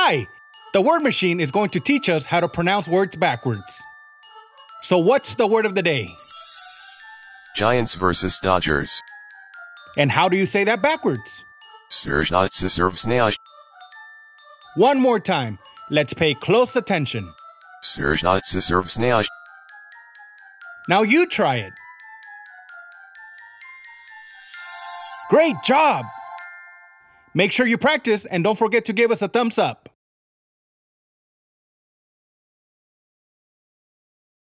Hi! The word machine is going to teach us how to pronounce words backwards. So what's the word of the day? Giants versus Dodgers. And how do you say that backwards? One more time. Let's pay close attention. Now you try it. Great job! Make sure you practice and don't forget to give us a thumbs up.